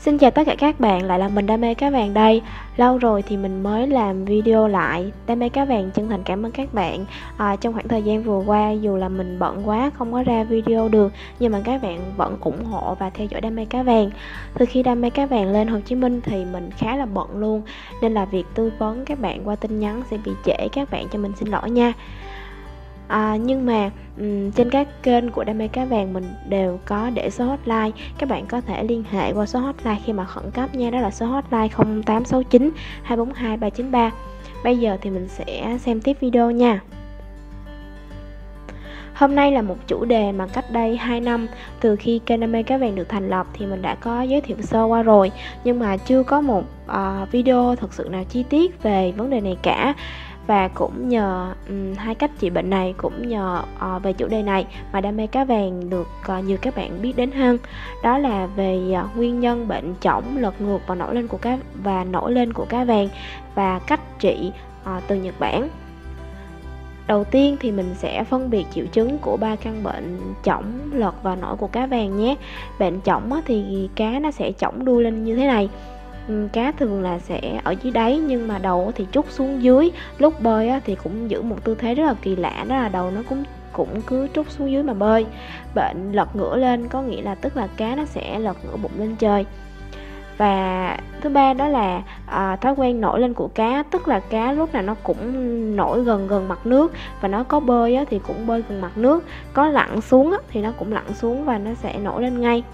Xin chào tất cả các bạn, lại là mình Đam mê cá vàng đây. Lâu rồi thì mình mới làm video lại. Đam mê cá vàng chân thành cảm ơn các bạn. Trong khoảng thời gian vừa qua, dù là mình bận quá không có ra video được, nhưng mà các bạn vẫn ủng hộ và theo dõi Đam mê cá vàng. Từ khi Đam mê cá vàng lên Hồ Chí Minh thì mình khá là bận luôn, nên là việc tư vấn các bạn qua tin nhắn sẽ bị trễ, các bạn cho mình xin lỗi nha. Nhưng mà trên các kênh của Đam mê cá vàng mình đều có để số hotline, các bạn có thể liên hệ qua số hotline khi mà khẩn cấp nha, đó là số hotline 0869 242 393. Bây giờ thì mình sẽ xem tiếp video nha. Hôm nay là một chủ đề mà cách đây 2 năm từ khi kênh Đam mê cá vàng được thành lập thì mình đã có giới thiệu sơ qua rồi, nhưng mà chưa có một video thực sự nào chi tiết về vấn đề này cả. Và cũng nhờ hai cách trị bệnh này, cũng nhờ về chủ đề này mà Đam mê cá vàng được nhiều các bạn biết đến hơn. Đó là về nguyên nhân bệnh chỏng, lật ngược và nổi lên của cá vàng và cách trị từ Nhật Bản. Đầu tiên thì mình sẽ phân biệt triệu chứng của 3 căn bệnh chỏng, lật và nổi của cá vàng nhé. Bệnh chỏng thì cá nó sẽ chỏng đuôi lên như thế này. Cá thường là sẽ ở dưới đáy nhưng mà đầu thì trút xuống dưới. Lúc bơi thì cũng giữ một tư thế rất là kỳ lạ, đó là đầu nó cũng cứ trút xuống dưới mà bơi. Bệnh lật ngửa lên có nghĩa là tức là cá nó sẽ lật ngửa bụng lên trời. Và thứ ba đó là thói quen nổi lên của cá, tức là cá lúc nào nó cũng nổi gần mặt nước, và nó có bơi thì cũng bơi gần mặt nước, có lặn xuống thì nó cũng lặn xuống và nó sẽ nổi lên ngay.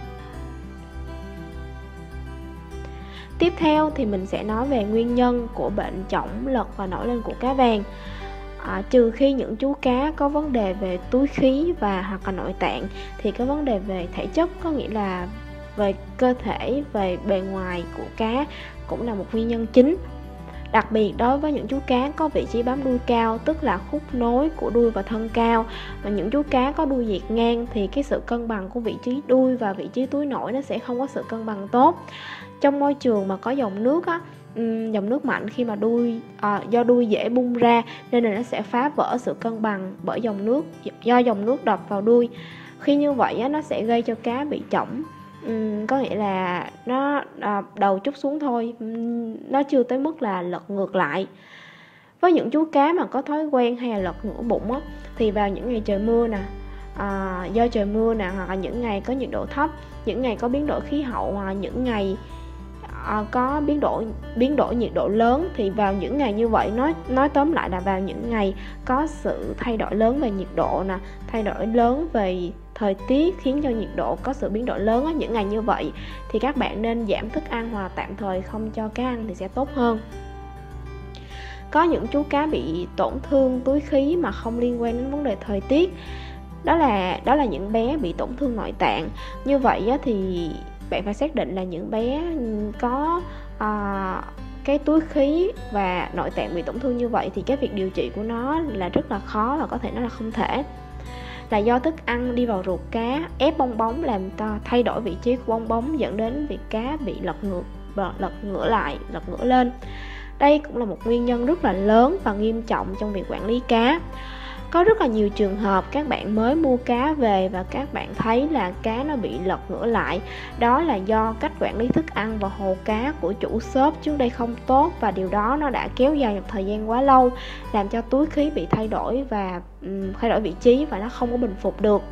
Tiếp theo thì mình sẽ nói về nguyên nhân của bệnh chỏng, lật và nổi lên của cá vàng. Trừ khi những chú cá có vấn đề về túi khí và hoặc là nội tạng thì có vấn đề về thể chất, có nghĩa là về cơ thể, về bề ngoài của cá cũng là một nguyên nhân chính. Đặc biệt đối với những chú cá có vị trí bám đuôi cao, tức là khúc nối của đuôi và thân cao, và những chú cá có đuôi diệt ngang thì cái sự cân bằng của vị trí đuôi và vị trí túi nổi nó sẽ không có sự cân bằng tốt. Trong môi trường mà có dòng nước dòng nước mạnh, khi mà do đuôi dễ bung ra nên là nó sẽ phá vỡ sự cân bằng bởi do dòng nước đập vào đuôi. Khi như vậy nó sẽ gây cho cá bị chỏng. Có nghĩa là nó đầu trút xuống thôi, nó chưa tới mức là lật ngược lại. Với những chú cá mà có thói quen hay là lật ngửa bụng thì vào những ngày trời mưa nè, do trời mưa nè, hoặc là những ngày có nhiệt độ thấp, những ngày có biến đổi khí hậu, hoặc là những ngày có biến đổi nhiệt độ lớn, thì vào những ngày như vậy, nói tóm lại là vào những ngày có sự thay đổi lớn về nhiệt độ nè, thay đổi lớn về thời tiết khiến cho nhiệt độ có sự biến đổi lớn những ngày như vậy thì các bạn nên giảm thức ăn hoặc tạm thời không cho cá ăn thì sẽ tốt hơn. Có những chú cá bị tổn thương túi khí mà không liên quan đến vấn đề thời tiết, đó là những bé bị tổn thương nội tạng. Như vậy thì bạn phải xác định là những bé có cái túi khí và nội tạng bị tổn thương như vậy thì cái việc điều trị của nó là rất là khó, và có thể nói là không thể. Là do thức ăn đi vào ruột cá ép bong bóng làm thay đổi vị trí của bong bóng, dẫn đến việc cá bị lật ngửa lên. Đây cũng là một nguyên nhân rất là lớn và nghiêm trọng trong việc quản lý cá. Có rất là nhiều trường hợp các bạn mới mua cá về và các bạn thấy là cá nó bị lật ngửa lại. Đó là do cách quản lý thức ăn và hồ cá của chủ shop trước đây không tốt, và điều đó nó đã kéo dài một thời gian quá lâu, làm cho túi khí bị thay đổi và thay đổi vị trí và nó không có bình phục được.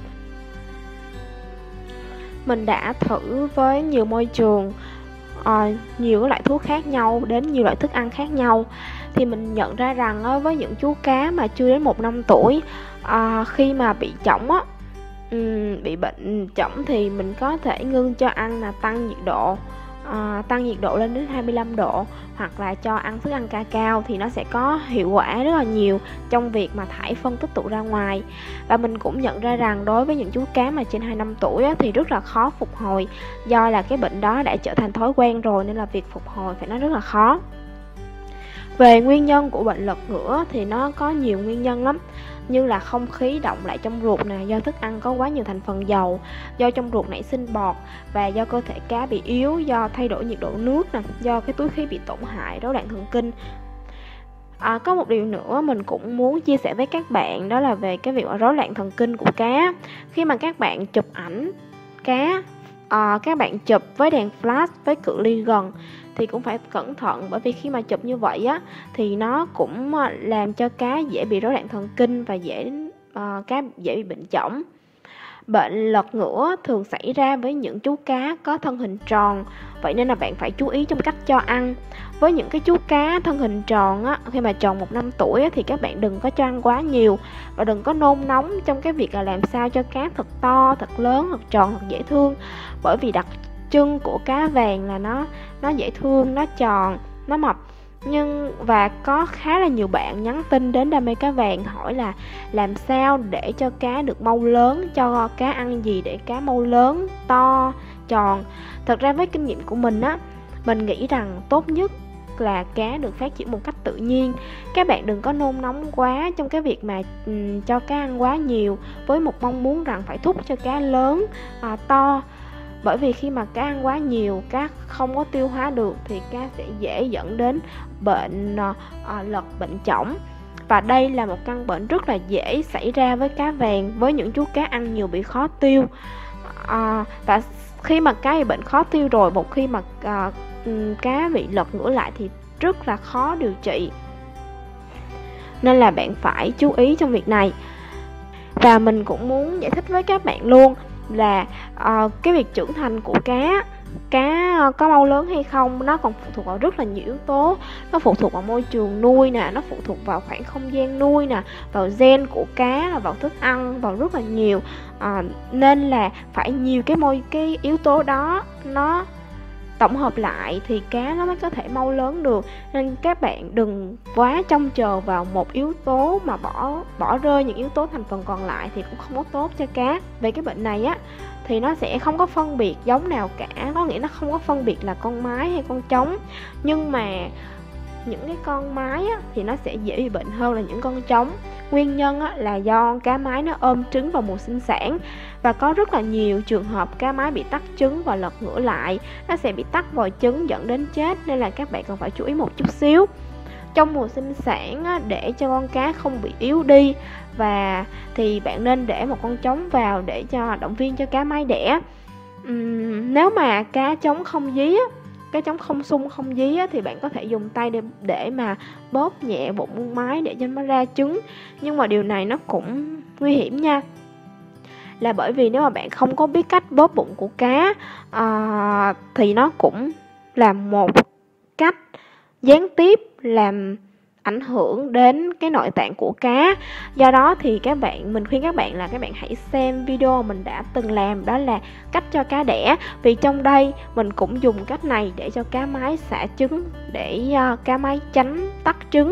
Mình đã thử với nhiều môi trường, nhiều loại thuốc khác nhau, đến nhiều loại thức ăn khác nhau, thì mình nhận ra rằng với những chú cá mà chưa đến 1 năm tuổi, khi mà bị chỏng bị bệnh chỏng thì mình có thể ngưng cho ăn, là tăng nhiệt độ lên đến 25 độ, hoặc là cho ăn thức ăn cao thì nó sẽ có hiệu quả rất là nhiều trong việc mà thải phân tích tụ ra ngoài. Và mình cũng nhận ra rằng đối với những chú cá mà trên 2 năm tuổi thì rất là khó phục hồi, do là cái bệnh đó đã trở thành thói quen rồi nên là việc phục hồi phải nói rất là khó. Về nguyên nhân của bệnh lật ngửa thì nó có nhiều nguyên nhân lắm, như là không khí động lại trong ruột nè, do thức ăn có quá nhiều thành phần dầu, do trong ruột nảy sinh bọt, và do cơ thể cá bị yếu do thay đổi nhiệt độ nước nè, do cái túi khí bị tổn hại, rối loạn thần kinh. Có một điều nữa mình cũng muốn chia sẻ với các bạn, đó là về cái việc rối loạn thần kinh của cá. Khi mà các bạn chụp ảnh cá các bạn chụp với đèn flash với cự ly gần thì cũng phải cẩn thận, bởi vì khi mà chụp như vậy á thì nó cũng làm cho cá dễ bị rối loạn thần kinh và cá dễ bị bệnh chỏng. Bệnh lật ngửa thường xảy ra với những chú cá có thân hình tròn, vậy nên là bạn phải chú ý trong cách cho ăn. Với những cái chú cá thân hình tròn á, khi mà tròn 1 năm tuổi á, thì các bạn đừng có cho ăn quá nhiều và đừng có nôn nóng trong cái việc là làm sao cho cá thật to, thật lớn, thật tròn, thật dễ thương. Bởi vì đặc trưng của cá vàng là nó dễ thương, nó tròn, nó mập. Và có khá là nhiều bạn nhắn tin đến Đam mê Cá Vàng hỏi là làm sao để cho cá được mau lớn, cho cá ăn gì để cá mau lớn, to, tròn. Thật ra với kinh nghiệm của mình á, mình nghĩ rằng tốt nhất là cá được phát triển một cách tự nhiên. Các bạn đừng có nôn nóng quá trong cái việc mà cho cá ăn quá nhiều với một mong muốn rằng phải thúc cho cá lớn, to. Bởi vì khi mà cá ăn quá nhiều, cá không có tiêu hóa được thì cá sẽ dễ dẫn đến bệnh lật, bệnh chỏng. Và đây là một căn bệnh rất là dễ xảy ra với cá vàng, với những chú cá ăn nhiều bị khó tiêu. Và khi mà cá bị bệnh khó tiêu rồi, một khi mà cá bị lật ngửa lại thì rất là khó điều trị. Nên là bạn phải chú ý trong việc này. Và mình cũng muốn giải thích với các bạn luôn là cái việc trưởng thành của cá có mau lớn hay không nó còn phụ thuộc vào rất là nhiều yếu tố. Nó phụ thuộc vào môi trường nuôi nè, nó phụ thuộc vào khoảng không gian nuôi nè, vào gen của cá, vào thức ăn, vào rất là nhiều. Nên là phải nhiều cái yếu tố đó nó tổng hợp lại thì cá nó mới có thể mau lớn được. Nên các bạn đừng quá trông chờ vào một yếu tố mà bỏ rơi những yếu tố thành phần còn lại thì cũng không có tốt cho cá. Về cái bệnh này á thì nó sẽ không có phân biệt giống nào cả, có nghĩa nó không có phân biệt là con mái hay con trống. Nhưng mà những cái con mái á, thì nó sẽ dễ bị bệnh hơn là những con trống. Nguyên nhân á, là do cá mái nó ôm trứng vào mùa sinh sản. Và có rất là nhiều trường hợp cá mái bị tắc trứng và lật ngửa lại. Nó sẽ bị tắc vòi trứng dẫn đến chết. Nên là các bạn cần phải chú ý một chút xíu. Trong mùa sinh sản á, để cho con cá không bị yếu đi thì bạn nên để một con trống vào để cho động viên cho cá mái đẻ. Nếu mà cá trống không dí á, cái trống không sung không dí á, thì bạn có thể dùng tay để mà bóp nhẹ bụng mái để cho nó ra trứng. Nhưng mà điều này nó cũng nguy hiểm nha, là bởi vì nếu mà bạn không có biết cách bóp bụng của cá thì nó cũng là một cách gián tiếp làm ảnh hưởng đến cái nội tạng của cá. Do đó thì mình khuyên các bạn là các bạn hãy xem video mình đã từng làm, đó là cách cho cá đẻ. Vì trong đây mình cũng dùng cách này để cho cá mái xả trứng, để cá mái tránh tắc trứng.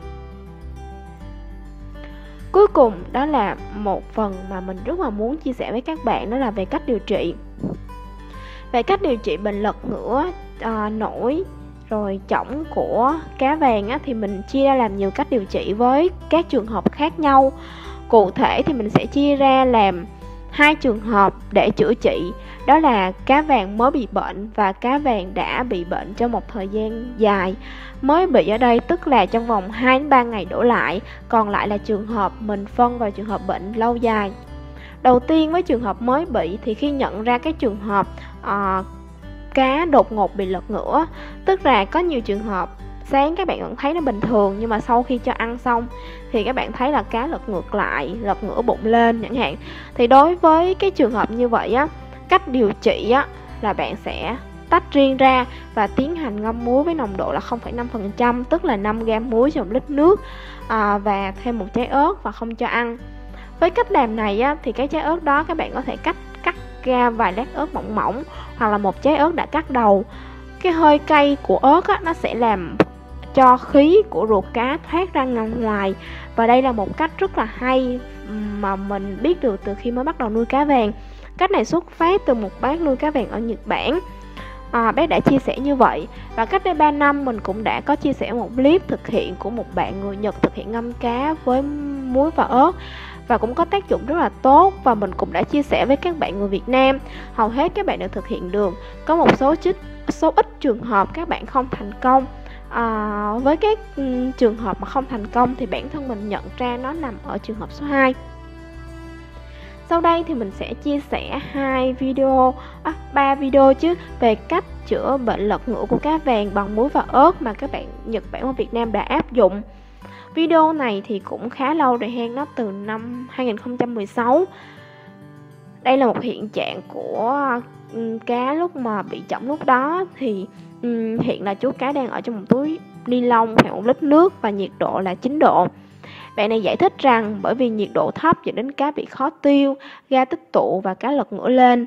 Cuối cùng đó là một phần mà mình rất là muốn chia sẻ với các bạn, đó là về cách điều trị. Về cách điều trị bệnh lật ngửa, nổi rồi chỏng của cá vàng á, thì mình chia ra làm nhiều cách điều trị với các trường hợp khác nhau. Cụ thể thì mình sẽ chia ra làm 2 trường hợp để chữa trị. Đó là cá vàng mới bị bệnh và cá vàng đã bị bệnh trong một thời gian dài. Mới bị ở đây tức là trong vòng 2 đến 3 ngày đổ lại. Còn lại là trường hợp mình phân vào trường hợp bệnh lâu dài. Đầu tiên với trường hợp mới bị thì khi nhận ra cái trường hợp cá đột ngột bị lật ngửa, tức là có nhiều trường hợp sáng các bạn vẫn thấy nó bình thường, nhưng mà sau khi cho ăn xong thì các bạn thấy là cá lật ngược lại, lật ngửa bụng lên chẳng hạn. Thì đối với cái trường hợp như vậy á, cách điều trị á là bạn sẽ tách riêng ra và tiến hành ngâm muối với nồng độ là 0,5%, tức là 5g muối trong 1 lít nước, và thêm một trái ớt và không cho ăn. Với cách làm này á, thì cái trái ớt đó các bạn có thể cắt ra vài lát ớt mỏng mỏng, hoặc là một trái ớt đã cắt đầu. Cái hơi cay của ớt á, nó sẽ làm cho khí của ruột cá thoát ra ngoài. Và đây là một cách rất là hay mà mình biết được từ khi mới bắt đầu nuôi cá vàng. Cách này xuất phát từ một bác nuôi cá vàng ở Nhật Bản. Bác đã chia sẻ như vậy. Và cách đây 3 năm mình cũng đã có chia sẻ một clip thực hiện của một bạn người Nhật thực hiện ngâm cá với muối và ớt, và cũng có tác dụng rất là tốt. Và mình cũng đã chia sẻ với các bạn người Việt Nam, hầu hết các bạn đều thực hiện được. Có một số ít trường hợp các bạn không thành công. Với các trường hợp mà không thành công thì bản thân mình nhận ra nó nằm ở trường hợp số 2. Sau đây thì mình sẽ chia sẻ 3 video về cách chữa bệnh lật ngửa của cá vàng bằng muối và ớt mà các bạn Nhật Bản và Việt Nam đã áp dụng. Video này thì cũng khá lâu rồi hen, nó từ năm 2016. Đây là một hiện trạng của cá lúc mà bị chỏng lúc đó. Thì hiện là chú cá đang ở trong một túi ni lông khoảng 1 lít nước và nhiệt độ là 9 độ. Bạn này giải thích rằng bởi vì nhiệt độ thấp dẫn đến cá bị khó tiêu, ga tích tụ và cá lật ngửa lên.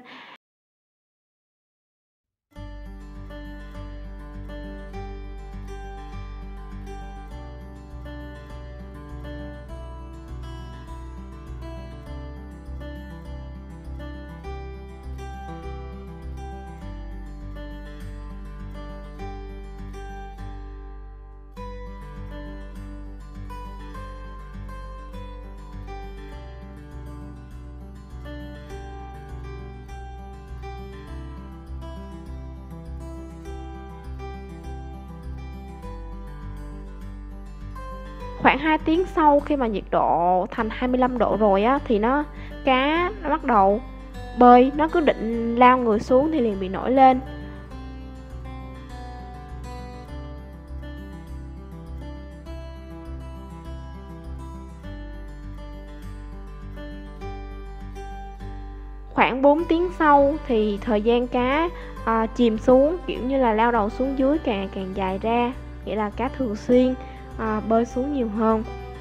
Khoảng 2 tiếng sau khi mà nhiệt độ thành 25 độ rồi á, thì cá nó bắt đầu bơi, nó cứ định lao người xuống thì liền bị nổi lên. Khoảng 4 tiếng sau thì thời gian cá chìm xuống, kiểu như là lao đầu xuống dưới càng dài ra, nghĩa là cá thường xuyên bơi xuống nhiều hơn.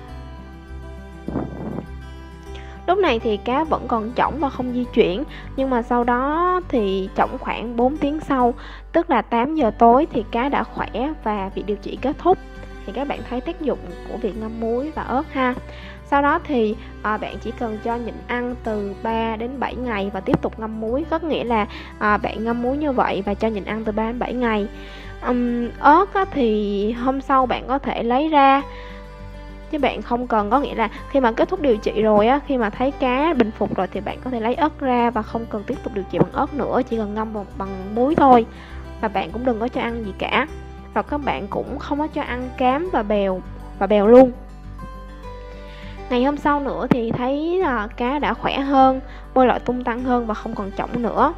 Lúc này thì cá vẫn còn chỏng và không di chuyển, nhưng mà sau đó thì chỏng khoảng 4 tiếng sau, tức là 8 giờ tối thì cá đã khỏe và việc điều trị kết thúc. Thì các bạn thấy tác dụng của việc ngâm muối và ớt ha. Sau đó thì bạn chỉ cần cho nhịn ăn từ 3 đến 7 ngày và tiếp tục ngâm muối. Có nghĩa là bạn ngâm muối như vậy và cho nhịn ăn từ 3 đến 7 ngày. Ớt thì hôm sau bạn có thể lấy ra, chứ bạn không cần, có nghĩa là khi mà kết thúc điều trị rồi á, khi mà thấy cá bình phục rồi thì bạn có thể lấy ớt ra và không cần tiếp tục điều trị bằng ớt nữa, chỉ cần ngâm bằng muối thôi. Và bạn cũng đừng có cho ăn gì cả, và các bạn cũng không có cho ăn cám và bèo luôn. Ngày hôm sau nữa thì thấy là cá đã khỏe hơn, bơi lội tung tăng hơn và không còn chỏng nữa.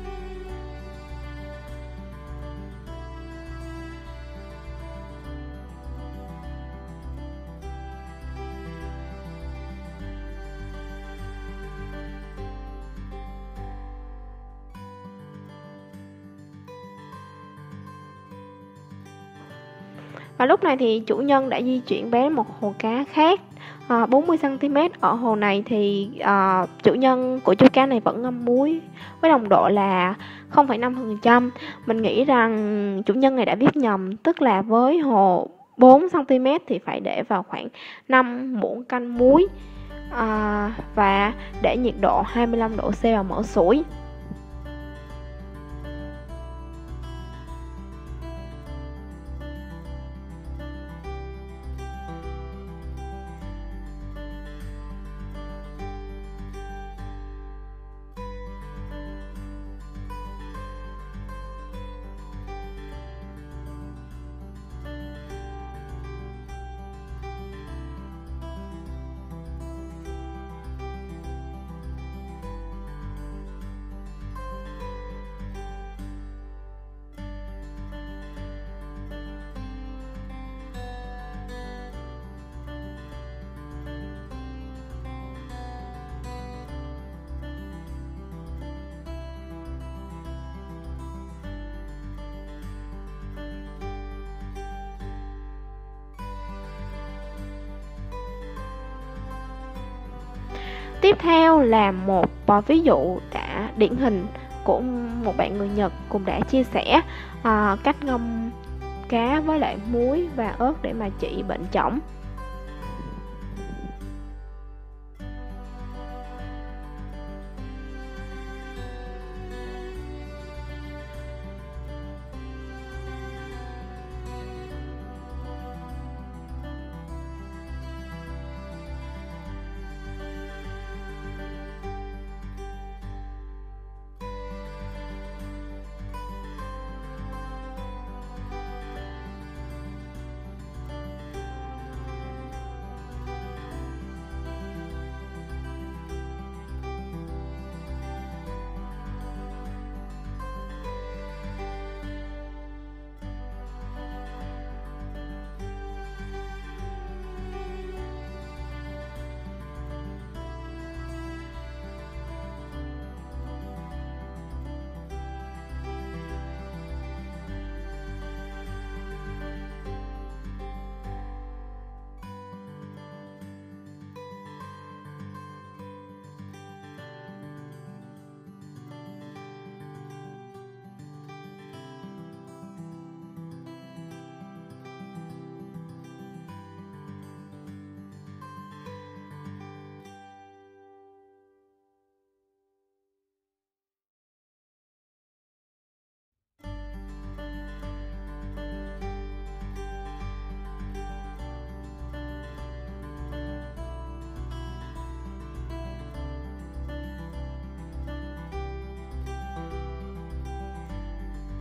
Và lúc này thì chủ nhân đã di chuyển bé một hồ cá khác 40 cm. Ở hồ này thì chủ nhân của chú cá này vẫn ngâm muối với nồng độ là 0,5%. Mình nghĩ rằng chủ nhân này đã viết nhầm, tức là với hồ 4 cm thì phải để vào khoảng 5 muỗng canh muối và để nhiệt độ 25 độ C và mở sủi. Tiếp theo là một ví dụ điển hình của một bạn người Nhật cũng đã chia sẻ cách ngâm cá với lại muối và ớt để mà trị bệnh chỏng.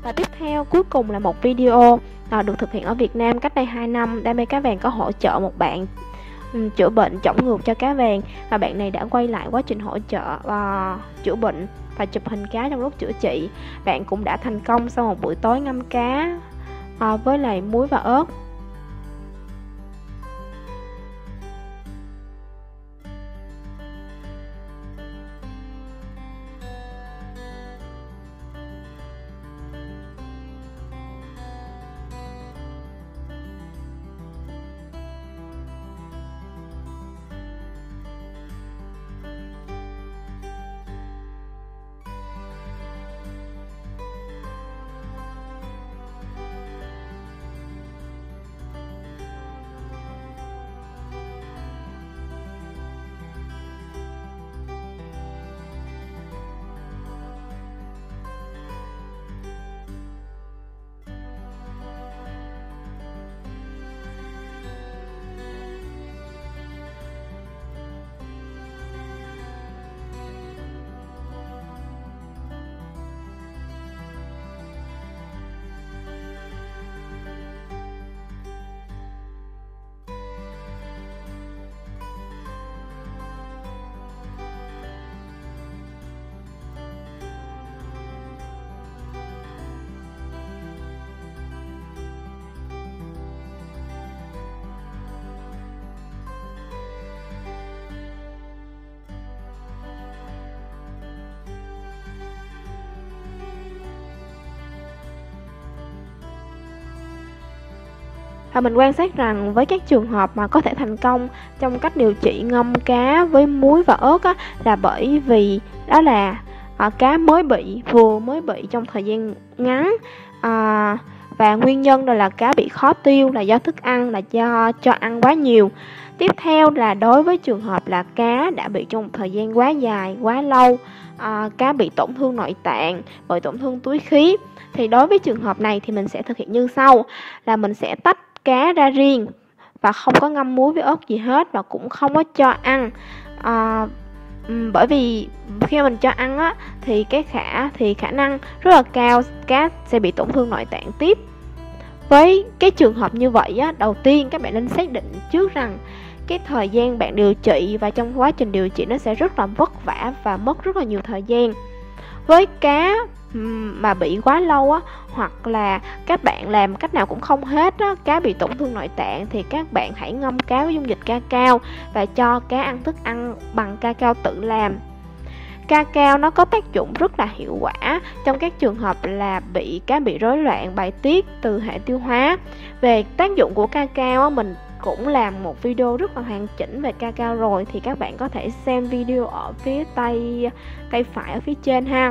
Và tiếp theo cuối cùng là một video được thực hiện ở Việt Nam cách đây 2 năm. Đam mê cá vàng có hỗ trợ một bạn chữa bệnh chổng ngược cho cá vàng, và bạn này đã quay lại quá trình hỗ trợ chữa bệnh và chụp hình cá trong lúc chữa trị. Bạn cũng đã thành công sau một buổi tối ngâm cá với lại muối và ớt. Và mình quan sát rằng với các trường hợp mà có thể thành công trong cách điều trị ngâm cá với muối và ớt là bởi vì đó là cá vừa mới bị trong thời gian ngắn, và nguyên nhân là cá bị khó tiêu là do thức ăn, là do cho ăn quá nhiều. Tiếp theo là đối với trường hợp là cá đã bị trong một thời gian quá dài, quá lâu, cá bị tổn thương nội tạng, bởi tổn thương túi khí, thì đối với trường hợp này thì mình sẽ thực hiện như sau, là mình sẽ tách cá ra riêng và không có ngâm muối với ớt gì hết, và cũng không có cho ăn. Bởi vì khi mình cho ăn thì khả năng rất là cao cá sẽ bị tổn thương nội tạng tiếp. Với cái trường hợp như vậy đầu tiên các bạn nên xác định trước rằng cái thời gian bạn điều trị và trong quá trình điều trị nó sẽ rất là vất vả và mất rất là nhiều thời gian. Với cá mà bị quá lâu hoặc là các bạn làm cách nào cũng không hết cá bị tổn thương nội tạng, thì các bạn hãy ngâm cá với dung dịch cacao và cho cá ăn thức ăn bằng cacao tự làm. Cacao nó có tác dụng rất là hiệu quả trong các trường hợp là cá bị rối loạn bài tiết từ hệ tiêu hóa. Về tác dụng của cacao mình cũng làm một video rất là hoàn chỉnh về cacao rồi, thì các bạn có thể xem video ở phía tay phải ở phía trên ha.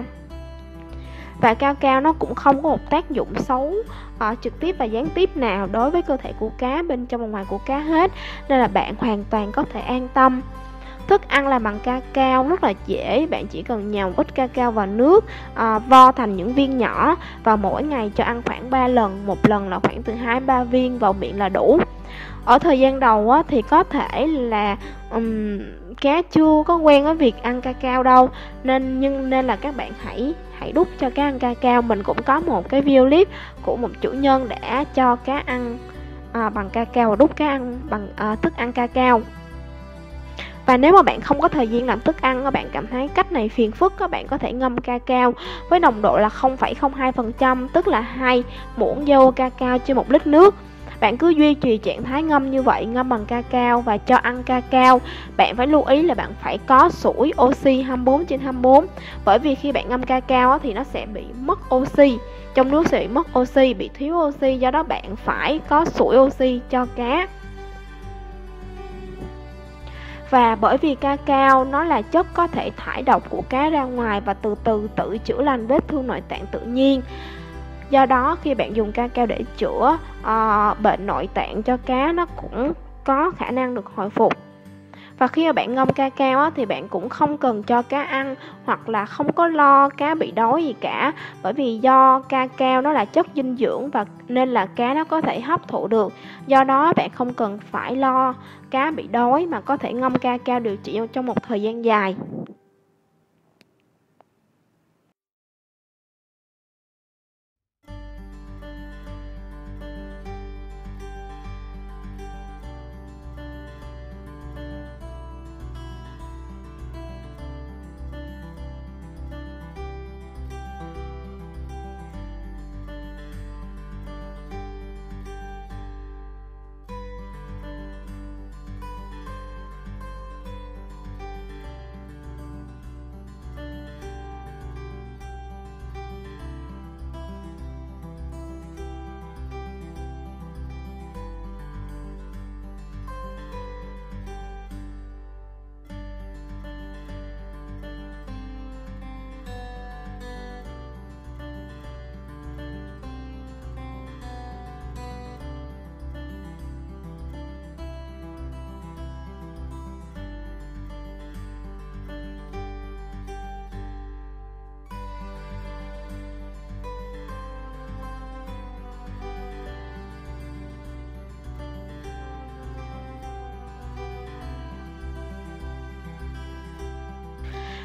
Và cacao nó cũng không có một tác dụng xấu trực tiếp và gián tiếp nào đối với cơ thể của cá bên trong và ngoài của cá hết, nên là bạn hoàn toàn có thể an tâm. Thức ăn làm bằng cacao rất là dễ, bạn chỉ cần nhào một ít cacao vào nước, vo thành những viên nhỏ và mỗi ngày cho ăn khoảng 3 lần, một lần là khoảng từ 2-3 viên vào miệng là đủ. Ở thời gian đầu thì có thể là cá chưa có quen với việc ăn cacao đâu, nên là các bạn hãy đút cho cá ăn cacao. Mình cũng có một cái video clip của một chủ nhân đã cho cá ăn bằng cacao và đút cá ăn bằng thức ăn cacao. Và nếu mà bạn không có thời gian làm thức ăn, các bạn cảm thấy cách này phiền phức, các bạn có thể ngâm cacao với nồng độ là 0,02%, tức là 2 muỗng dâu cacao trên 1 lít nước. Bạn cứ duy trì trạng thái ngâm như vậy, ngâm bằng cacao và cho ăn cacao. Bạn phải lưu ý là bạn phải có sủi oxy 24/24, bởi vì khi bạn ngâm cacao thì nó sẽ bị mất oxy, trong nước sẽ bị mất oxy, bị thiếu oxy, do đó bạn phải có sủi oxy cho cá. Và bởi vì cacao nó là chất có thể thải độc của cá ra ngoài và từ từ tự chữa lành vết thương nội tạng tự nhiên. Do đó khi bạn dùng cacao để chữa bệnh nội tạng cho cá, nó cũng có khả năng được hồi phục. Và khi mà bạn ngâm cacao thì bạn cũng không cần cho cá ăn, hoặc là không có lo cá bị đói gì cả, bởi vì do cacao nó là chất dinh dưỡng và nên là cá nó có thể hấp thụ được. Do đó bạn không cần phải lo cá bị đói mà có thể ngâm cacao điều trị trong một thời gian dài.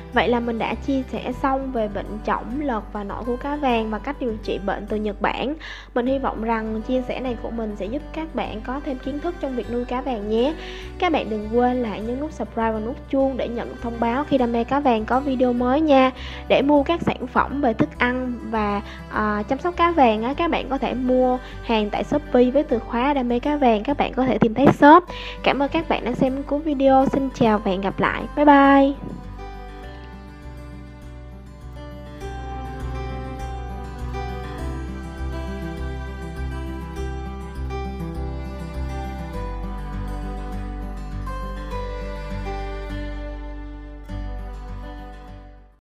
Vậy là mình đã chia sẻ xong về bệnh chỏng, lợt và nổi của cá vàng và cách điều trị bệnh từ Nhật Bản. Mình hy vọng rằng chia sẻ này của mình sẽ giúp các bạn có thêm kiến thức trong việc nuôi cá vàng nhé. Các bạn đừng quên là hãy nhấn nút subscribe và nút chuông để nhận được thông báo khi Đam mê cá vàng có video mới nha. Để mua các sản phẩm về thức ăn và chăm sóc cá vàng các bạn có thể mua hàng tại Shopee với từ khóa Đam mê cá vàng. Các bạn có thể tìm thấy shop. Cảm ơn các bạn đã xem cuối video. Xin chào và hẹn gặp lại. Bye bye.